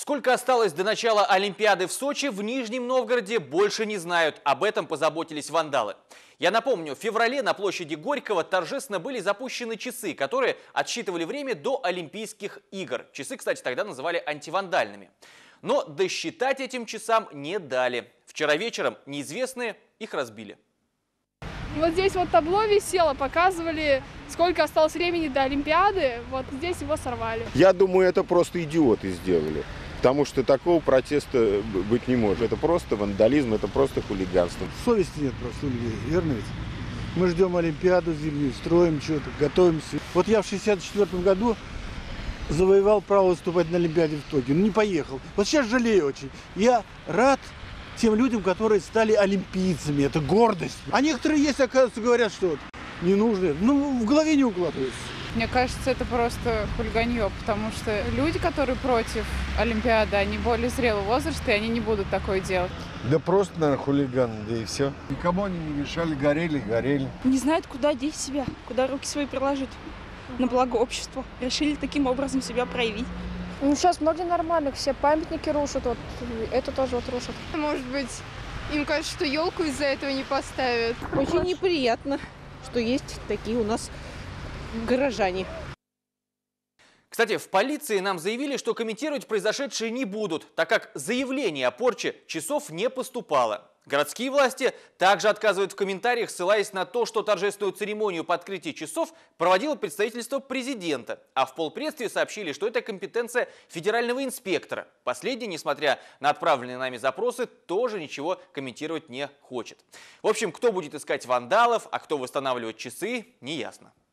Сколько осталось до начала Олимпиады в Сочи, в Нижнем Новгороде больше не знают. Об этом позаботились вандалы. Я напомню, в феврале на площади Горького торжественно были запущены часы, которые отсчитывали время до Олимпийских игр. Часы, кстати, тогда называли антивандальными. Но досчитать этим часам не дали. Вчера вечером неизвестные их разбили. Вот здесь вот табло висело, показывали, сколько осталось времени до Олимпиады. Вот здесь его сорвали. Я думаю, это просто идиоты сделали. Потому что такого протеста быть не может. Это просто вандализм, это просто хулиганство. Совести нет просто у людей, верно ведь? Мы ждем Олимпиаду зимнюю, строим что-то, готовимся. Вот я в 1964 году завоевал право выступать на Олимпиаде в Токио. Но не поехал. Вот сейчас жалею очень. Я рад тем людям, которые стали олимпийцами. Это гордость. А некоторые есть, оказывается, говорят, что вот не нужно. Ну, в голове не укладывается. Мне кажется, это просто хулиганье, потому что люди, которые против Олимпиады, они более зрелого возраста, и они не будут такое делать. Да просто, наверное, хулиганы, да и все. Никому они не мешали, горели. Не знают, куда деть себя, куда руки свои приложить на благо общества. Решили таким образом себя проявить. Ну, сейчас много нормальных, все памятники рушат, вот это тоже вот рушат. Может быть, им кажется, что елку из-за этого не поставят. Очень неприятно, что есть такие у нас горожане. Кстати, в полиции нам заявили, что комментировать произошедшее не будут, так как заявление о порче часов не поступало. Городские власти также отказывают в комментариях, ссылаясь на то, что торжественную церемонию по открытию часов проводило представительство президента. А в полпредстве сообщили, что это компетенция федерального инспектора. Последний, несмотря на отправленные нами запросы, тоже ничего комментировать не хочет. В общем, кто будет искать вандалов, а кто восстанавливать часы, неясно.